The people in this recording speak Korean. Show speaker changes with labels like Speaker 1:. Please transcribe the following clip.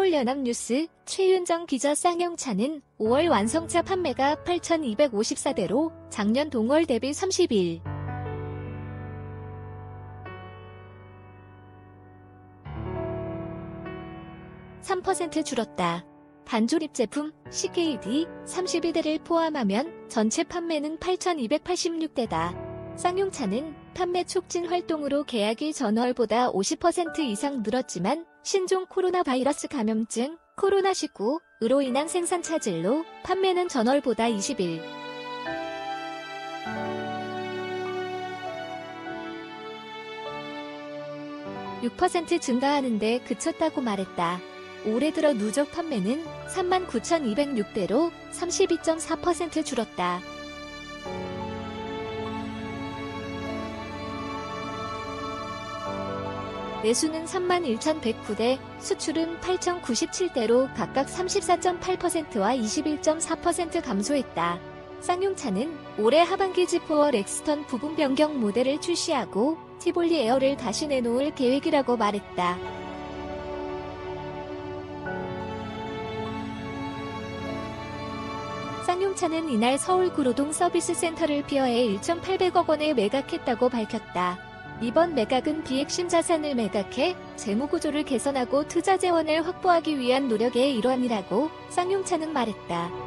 Speaker 1: 서울연합뉴스 최윤정 기자. 쌍용차는 5월 완성차 판매가 8,254대로 작년 동월 대비 31% 줄었다. 단조립 제품 CKD 32대를 포함하면 전체 판매는 8,286대다. 쌍용차는 판매 촉진 활동으로 계약이 전월보다 50% 이상 늘었지만 신종 코로나 바이러스 감염증 코로나19으로 인한 생산 차질로 판매는 전월보다 6% 증가하는 데 그쳤다고 말했다. 올해 들어 누적 판매는 39,206대로 32.4% 줄었다. 내수는 31,109대, 수출은 8,097대로 각각 34.8%와 21.4% 감소했다. 쌍용차는 올해 하반기 G4 렉스턴 부분 변경 모델을 출시하고 티볼리 에어를 다시 내놓을 계획이라고 말했다. 쌍용차는 이날 서울 구로동 서비스 센터를 피어해 1,800억 원에 매각했다고 밝혔다. 이번 매각은 비핵심 자산을 매각해 재무구조를 개선하고 투자 재원을 확보하기 위한 노력의 일환이라고 쌍용차는 말했다.